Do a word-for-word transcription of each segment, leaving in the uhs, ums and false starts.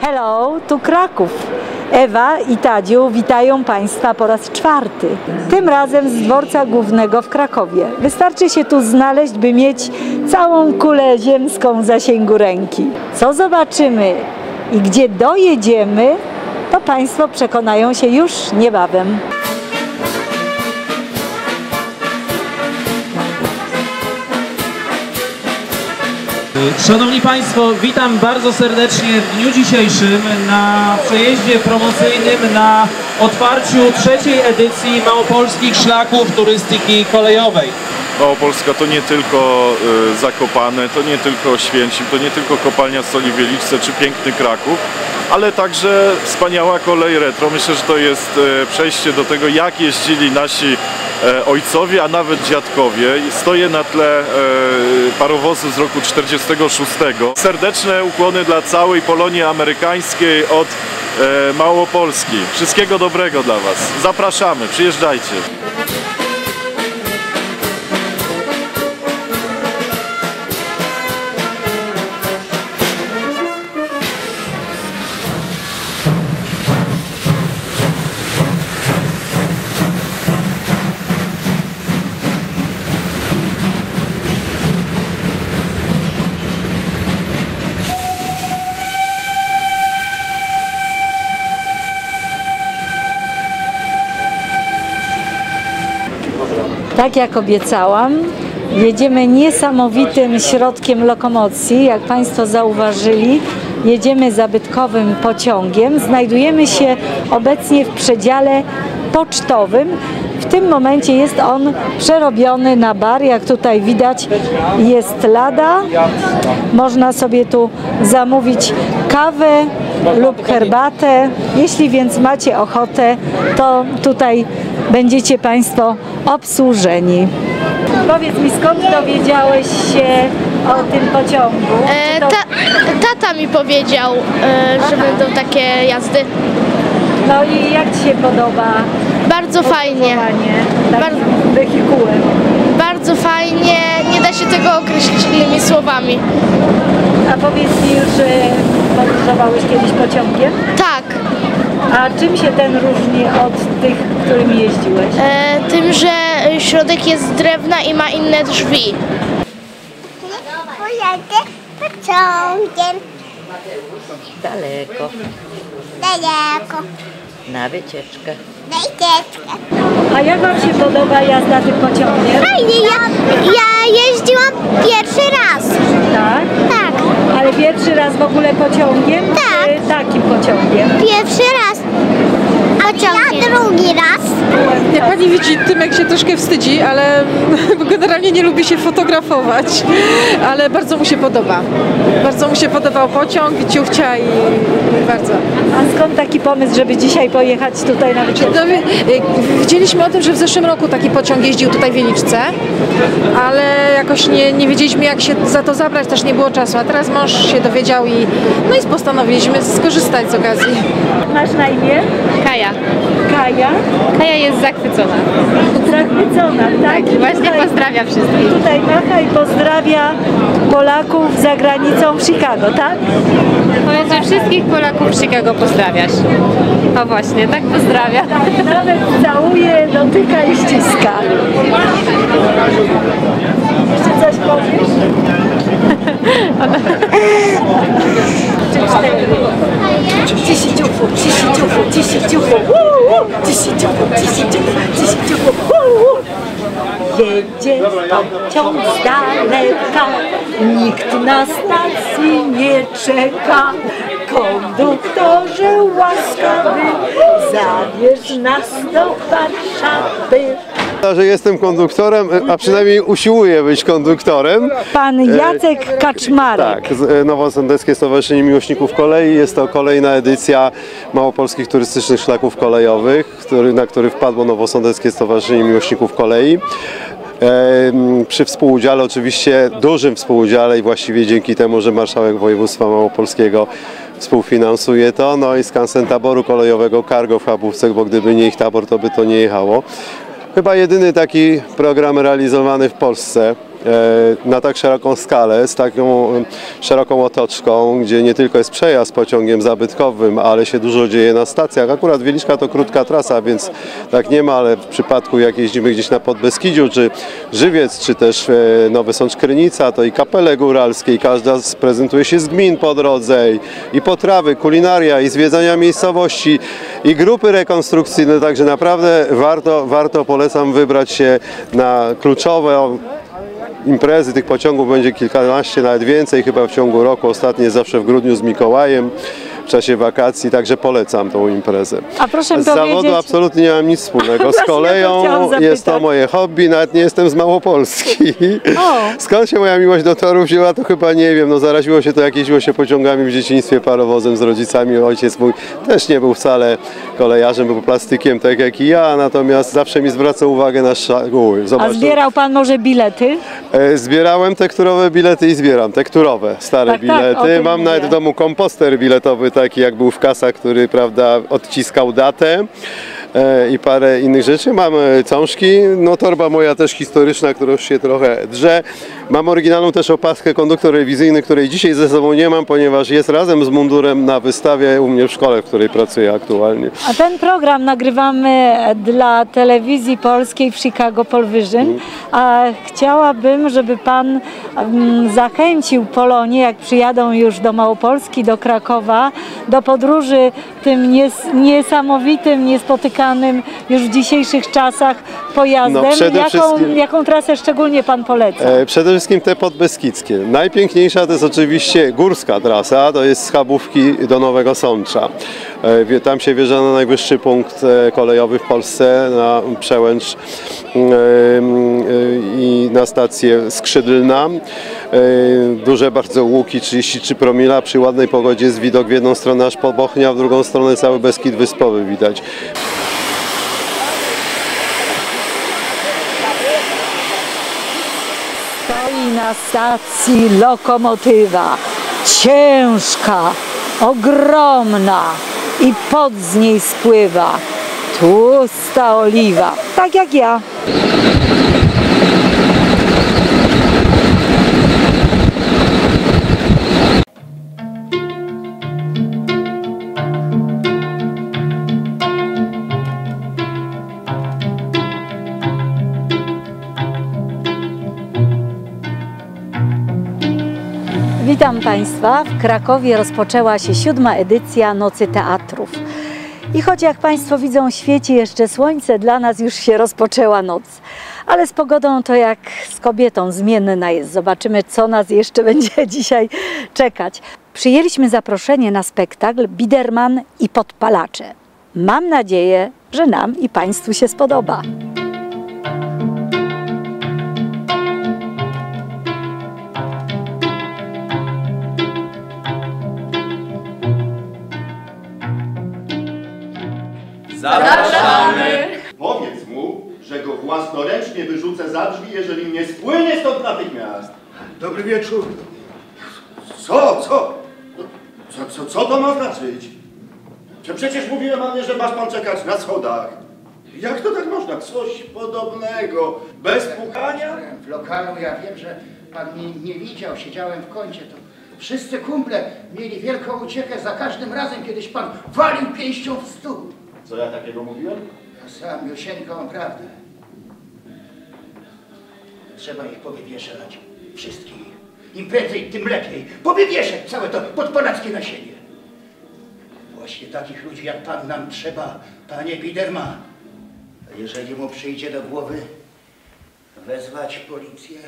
Hello, tu Kraków. Ewa i Tadziu witają Państwa po raz czwarty. Tym razem z dworca głównego w Krakowie. Wystarczy się tu znaleźć, by mieć całą kulę ziemską w zasięgu ręki. Co zobaczymy i gdzie dojedziemy, to Państwo przekonają się już niebawem. Szanowni Państwo, witam bardzo serdecznie w dniu dzisiejszym na przejeździe promocyjnym na otwarciu trzeciej edycji Małopolskich Szlaków Turystyki Kolejowej. Małopolska to nie tylko y, Zakopane, to nie tylko Oświęcim, to nie tylko kopalnia soli w Wieliczce czy piękny Kraków, ale także wspaniała kolej retro. Myślę, że to jest y, przejście do tego, jak jeździli nasi y, ojcowie, a nawet dziadkowie. Stoję na tle y, parowozu z roku czterdziestego szóstego. Serdeczne ukłony dla całej Polonii amerykańskiej od y, Małopolski. Wszystkiego dobrego dla Was. Zapraszamy, przyjeżdżajcie. Tak jak obiecałam, jedziemy niesamowitym środkiem lokomocji. Jak Państwo zauważyli, jedziemy zabytkowym pociągiem. Znajdujemy się obecnie w przedziale pocztowym. W tym momencie jest on przerobiony na bar. Jak tutaj widać, jest lada. Można sobie tu zamówić kawę lub herbatę. Jeśli więc macie ochotę, to tutaj będziecie Państwo obsłużeni. Powiedz mi, skąd dowiedziałeś się o tym pociągu? E, ta, tata mi powiedział, e, że będą takie jazdy. No i jak Ci się podoba? Bardzo fajnie. Bar wehikułem. Bardzo fajnie, nie da się tego określić innymi słowami. A powiedz mi, że podróżowałeś kiedyś pociągiem? Tak. A czym się ten różni od tych, którym jeździłeś? E, tym, że środek jest z drewna i ma inne drzwi. Pojadę pociągiem. Daleko, Daleko. na wycieczkę. Na wycieczkę. A jak Wam się podoba jazda tym pociągiem? Fajnie, ja, ja jeździłam pierwszy raz. Tak? Tak, Ale pierwszy raz w ogóle pociągiem? Tak. Czy takim pociągiem? pierwszy raz. A ja drugi raz. Jak pani widzi, Tymek się troszkę wstydzi, ale generalnie nie lubi się fotografować, ale bardzo mu się podoba. Bardzo mu się podobał pociąg, ciuchcia i bardzo. A skąd taki pomysł, żeby dzisiaj pojechać tutaj na wycieczkę? No, wiedzieliśmy o tym, że w zeszłym roku taki pociąg jeździł tutaj w Wieliczce, ale jakoś nie, nie wiedzieliśmy, jak się za to zabrać, też nie było czasu, a teraz mąż się dowiedział i no i postanowiliśmy skorzystać z okazji. Masz na imię? Kaja. Kaja? Kaja jest zachwycona. Zachwycona, tak? Tak, właśnie tutaj, pozdrawia wszystkich. Tutaj macha i pozdrawia Polaków za granicą w Chicago, tak? Powiedz, że wszystkich Polaków w Chicago pozdrawiasz. O właśnie, tak pozdrawia. Nawet całuje, dotyka i ściska. Jeszcze coś powiesz? Trzy, cztery. Cisi ciuchu, cisi ciuchu, cisi ciuchu, cisi ciuchu, cisi ciuchu, cisi ciuchu. Jedzie pociąg z daleka, nikt na stacji nie czeka. Konduktorze łaskawy, zabierz nas do Warszawy. Że jestem konduktorem, a przynajmniej usiłuję być konduktorem. Pan Jacek Kaczmarek. Tak, z Nowosądeckie Stowarzyszenie Miłośników Kolei. Jest to kolejna edycja Małopolskich Turystycznych Szlaków Kolejowych, który, na który wpadło Nowosądeckie Stowarzyszenie Miłośników Kolei. E, przy współudziale, oczywiście dużym współudziale i właściwie dzięki temu, że marszałek województwa małopolskiego współfinansuje to, no i skansen taboru kolejowego Cargo w Chabówce, bo gdyby nie ich tabor, to by to nie jechało. Chyba jedyny taki program realizowany w Polsce na tak szeroką skalę, z taką szeroką otoczką, gdzie nie tylko jest przejazd pociągiem zabytkowym, ale się dużo dzieje na stacjach. Akurat Wieliczka to krótka trasa, więc tak nie ma, ale w przypadku jak jeździmy gdzieś na Podbeskidziu, czy Żywiec, czy też Nowy Sącz Krynica, to i kapele góralskie, i każda prezentuje się z gmin po drodze, i, i potrawy, kulinaria, i zwiedzania miejscowości, i grupy rekonstrukcyjne, także naprawdę warto, warto polecam wybrać się na kluczowe imprezy. Tych pociągów będzie kilkanaście, nawet więcej chyba w ciągu roku. Ostatnie jest zawsze w grudniu z Mikołajem, w czasie wakacji, także polecam tą imprezę. A proszę z powiedzieć... zawodu absolutnie nie mam nic wspólnego. Z koleją jest to moje hobby, nawet nie jestem z Małopolski. O. Skąd się moja miłość do torów wzięła, to chyba nie wiem. No zaraziło się to, jak jeździło się pociągami w dzieciństwie, parowozem z rodzicami. Ojciec mój też nie był wcale kolejarzem, był plastykiem, tak jak i ja, natomiast zawsze mi zwracał uwagę na szczegóły. A zbierał pan może bilety? Zbierałem tekturowe bilety i zbieram tekturowe, stare tak, bilety. Tak, mam mówię. nawet w domu komposter biletowy, taki jak był w kasach, który, prawda, odciskał datę e, i parę innych rzeczy. Mam cążki, no torba moja też historyczna, która już się trochę drze. Mam oryginalną też opaskę konduktor rewizyjny, której dzisiaj ze sobą nie mam, ponieważ jest razem z mundurem na wystawie u mnie w szkole, w której pracuję aktualnie. A ten program nagrywamy dla telewizji polskiej w Chicago Polvision, a chciałabym, żeby pan um, zachęcił Polonię, jak przyjadą już do Małopolski, do Krakowa, do podróży tym nies niesamowitym, niespotykanym już w dzisiejszych czasach pojazdem. No, przede jaką, wszystkim... jaką trasę szczególnie pan poleca? E, przede wszystkim te podbeskidzkie. Najpiękniejsza to jest oczywiście górska trasa, to jest z Chabówki do Nowego Sącza. E, tam się wjeżdża na najwyższy punkt e, kolejowy w Polsce, na Przełęcz e, e, i na stację Skrzydlna. E, duże bardzo łuki, trzydzieści trzy promila, przy ładnej pogodzie jest widok w jedną stronę aż po Bochnia, w drugą stronę cały Beskid Wyspowy widać. Stoi na stacji lokomotywa, ciężka, ogromna i pot z niej spływa, tłusta oliwa, tak jak ja. Witam Państwa. W Krakowie rozpoczęła się siódma edycja Nocy Teatrów. I choć jak Państwo widzą świeci jeszcze słońce, dla nas już się rozpoczęła noc. Ale z pogodą to jak z kobietą, zmienna jest. Zobaczymy, co nas jeszcze będzie dzisiaj czekać. Przyjęliśmy zaproszenie na spektakl Biderman i Podpalacze. Mam nadzieję, że nam i Państwu się spodoba. Zapraszamy! Powiedz mu, że go własnoręcznie wyrzucę za drzwi, jeżeli nie spłynie stąd natychmiast. Dobry wieczór. Co, co? Co, co, co to ma znaczyć? Że przecież mówiłem panie, że masz pan czekać na schodach. Jak to tak można? Coś podobnego. Bez pukania? W lokalu ja wiem, że pan mnie nie widział, siedziałem w kącie. To wszyscy kumple mieli wielką uciekę za każdym razem, kiedyś pan walił pięścią w stół. Co ja takiego mówiłem? Ja sam, Jusieńko, mam prawdę. Trzeba ich powywieszać. Wszystkich. Im prędzej, tym lepiej. Powywieszać całe to podpalackie nasienie. Właśnie takich ludzi jak pan nam trzeba, panie Biderman. A jeżeli mu przyjdzie do głowy wezwać policję...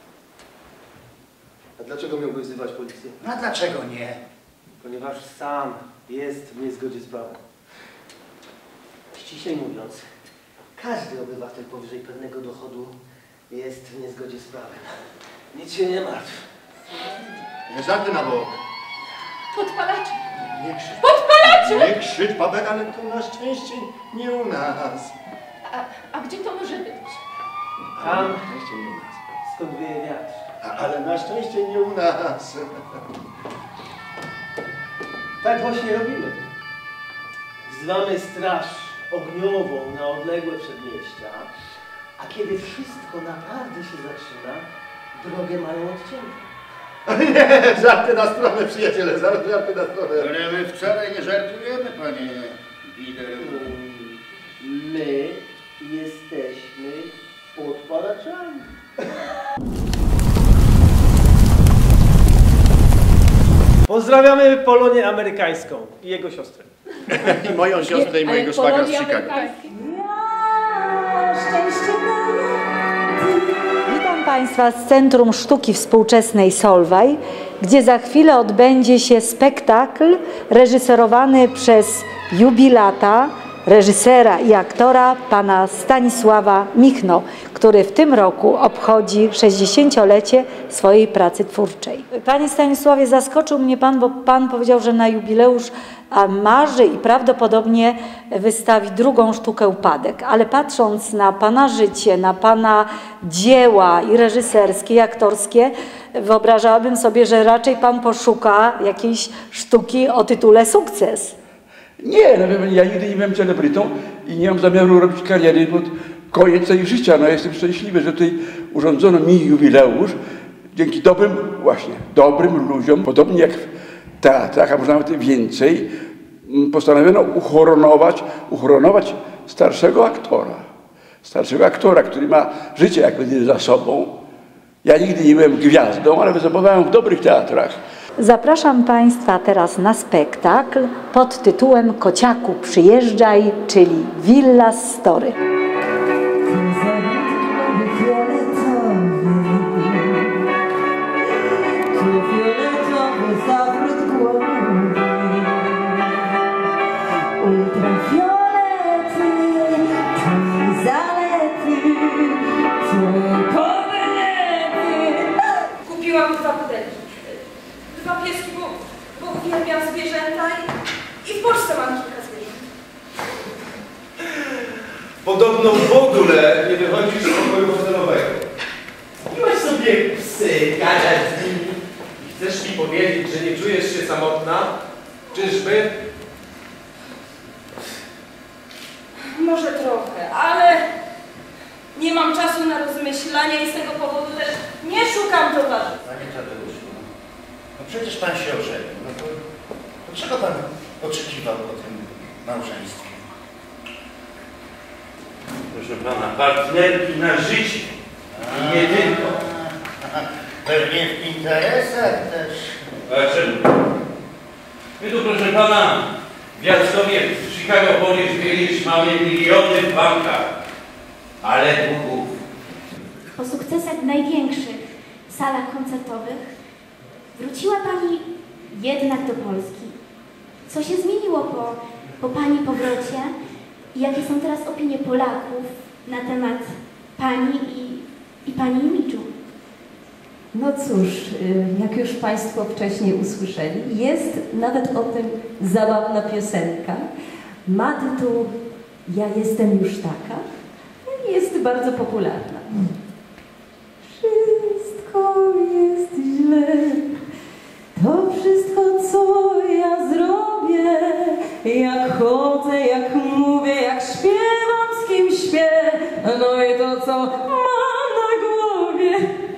A dlaczego miałby wzywać policję? No a dlaczego nie? Ponieważ sam jest w niezgodzie z prawem. Ściślej mówiąc, każdy obywatel powyżej pewnego dochodu jest w niezgodzie z prawem. Nic się nie martw. Nie żarty na bok. Podpalacze! Nie krzycz. Podpalacze! Nie krzycz, babek, ale to na szczęście nie u nas. A, a gdzie to może być? Tam, na szczęście nie u nas. skąd wieje wiatr. A, ale na szczęście nie u nas. Tak właśnie robimy. Wzywamy straż ogniową na odległe przedmieścia, a kiedy wszystko naprawdę się zaczyna, drogę mają odciętą. Nie, żarty na stronę, przyjaciele, zaraz żarty na stronę. Ale my wcale nie żartujemy, panie Bider. My jesteśmy podpalaczami. Pozdrawiamy Polonię amerykańską i jego siostrę. I moją siostrę i mojego szwagra z Chicago. Witam Państwa z Centrum Sztuki Współczesnej Solvay, gdzie za chwilę odbędzie się spektakl reżyserowany przez jubilata, reżysera i aktora pana Stanisława Michno, który w tym roku obchodzi sześćdziesięciolecie swojej pracy twórczej. Panie Stanisławie, zaskoczył mnie Pan, bo Pan powiedział, że na jubileusz marzy i prawdopodobnie wystawi drugą sztukę Upadek, ale patrząc na Pana życie, na Pana dzieła i reżyserskie, i aktorskie, wyobrażałabym sobie, że raczej Pan poszuka jakiejś sztuki o tytule Sukces. Nie, no, ja nigdy nie byłem celebrytą i nie mam zamiaru robić kariery pod koniec jej życia. No, jestem szczęśliwy, że tutaj urządzono mi jubileusz dzięki dobrym, właśnie, dobrym ludziom, podobnie jak w teatrach, a może nawet więcej, postanowiono uhonorować, uhonorować starszego aktora. Starszego aktora, który ma życie jakby za sobą. Ja nigdy nie byłem gwiazdą, ale występowałem w dobrych teatrach. Zapraszam Państwa teraz na spektakl pod tytułem Kociaku przyjeżdżaj, czyli Villa Story. Kupiłam dwa pudelki. Dwa pieski, bo, bo uwielbiam zwierzęta i, i w Polsce mam kilka zwierząt. Podobno w ogóle nie wychodzisz z pokoju hotelowego. I masz sobie psy, gadać z nimi. I chcesz mi powiedzieć, że nie czujesz się samotna? Czyżby? Może trochę, ale nie mam czasu na rozmyślanie i z tego powodu też nie szukam towarzystwa. Panie Tadeuszu, no przecież pan się ożenił. No to, to czego pan oczekiwał po tym małżeństwie? Proszę pana, partnerki na życie. I nie tylko. Pewnie w interesach też. A czemu? My tu, proszę pana, w Jackowie, w Chicago policzyliśmy mamy miliony w bankach. Ale długów. Po sukcesach największych w salach koncertowych wróciła Pani jednak do Polski. Co się zmieniło po, po Pani powrocie i jakie są teraz opinie Polaków na temat Pani i, i Pani imidżu? No cóż, jak już Państwo wcześniej usłyszeli, jest nawet o tym zabawna piosenka. Ma tytuł Ja jestem już taka. Jest bardzo popularna. Wszystko jest źle, to wszystko, co ja zrobię, jak chodzę, jak mówię, jak śpiewam, z kim śpię, no i to, co mam na głowie.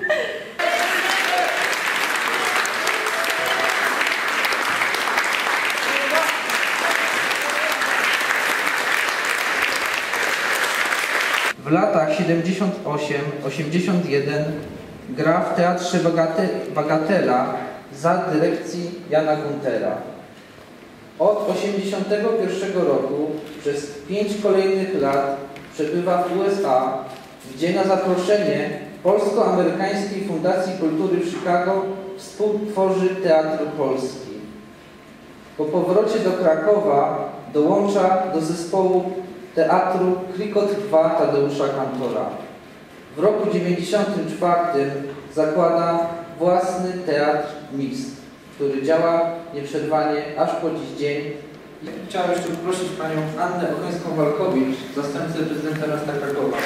W latach siedemdziesiąt osiem osiemdziesiąt jeden gra w Teatrze Bagatela za dyrekcji Jana Guntera. Od osiemdziesiątego pierwszego roku przez pięć kolejnych lat przebywa w U S A, gdzie na zaproszenie Polsko-Amerykańskiej Fundacji Kultury w Chicago współtworzy Teatr Polski. Po powrocie do Krakowa dołącza do zespołu Teatru Krikot dwa Tadeusza Kantora. W roku dziewięćdziesiątym czwartym zakłada własny teatr Mixt, który działa nieprzerwanie aż po dziś dzień. Chciałem jeszcze poprosić Panią Annę Okońską-Walkowicz, zastępcę prezydenta miasta Krakowa.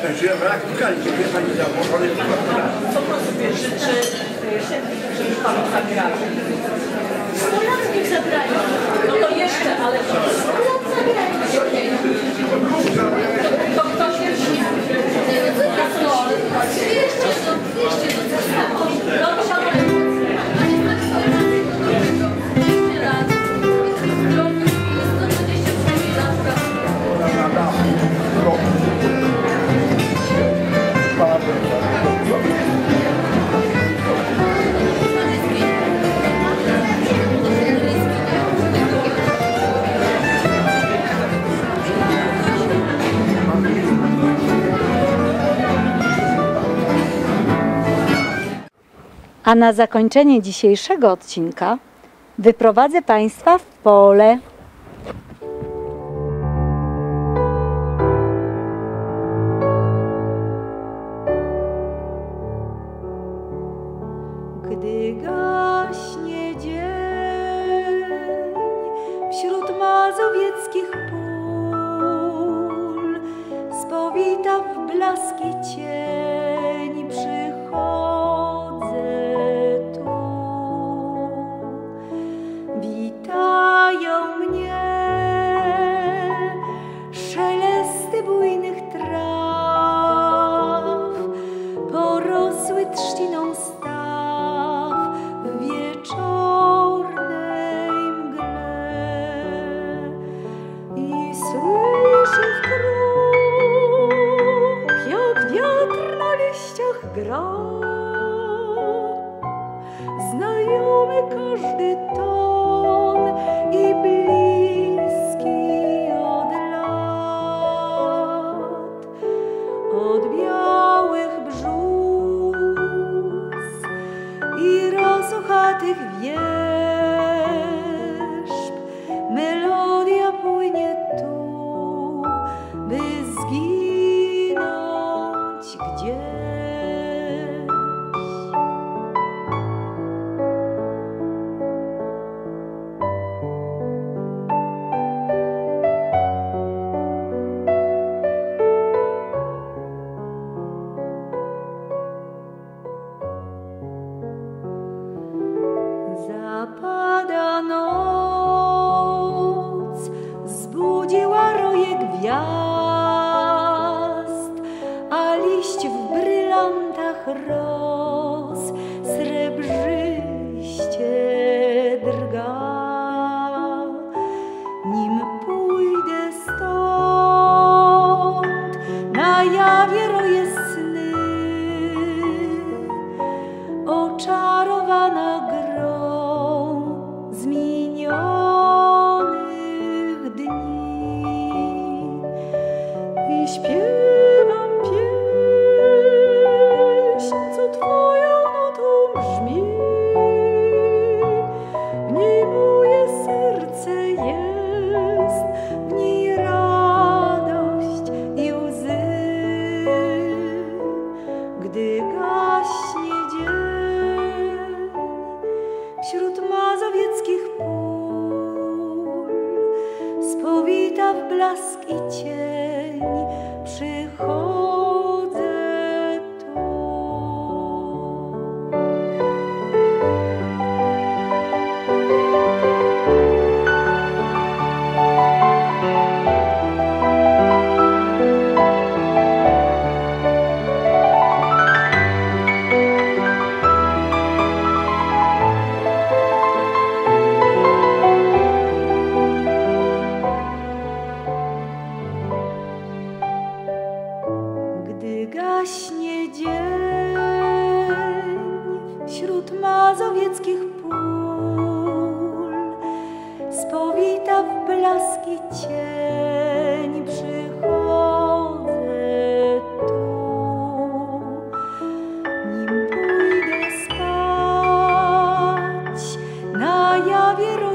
Czy ja brak tukali, dziękuję pani za pochwalę. Co pan sobie życzy, żeby panu zagrali? Niech zagrają. No to jeszcze, ale to... To kto pierwszy? A na zakończenie dzisiejszego odcinka wyprowadzę Państwa w pole. Gdy gaśnie dzień wśród mazowieckich pól, spowita w blaski cień przychodzę tu. Witają mnie szelesty bujnych traw, porosły trzciną staw w wieczornej mgle. I słyszę w kruk, jak wiatr na liściach gra, znajomy każdy ton i bliski od lat. Od białych brzus i rosuchatych wierzb melodia płynie tu, by zginąć gdzieś. Zapada noc, zbudziła roje gwiazd, a liść w brylantach ros srebrzyście drga. Nim pójdę stąd, na jawie roje sny, oczarowana grą z minionych dni. I śpiewam pieśń, co twoją nutą brzmi. W niej moje serce jest, w niej radość i łzy. Gdy gaśnie dzień wśród mazowieckich pól, spowita w blask i cień przychodzę tu. Gdy gaśnie dzień wśród mazowieckich pól, spowita w blask i cień przychodzę tu. Nim pójdę spać, na jawie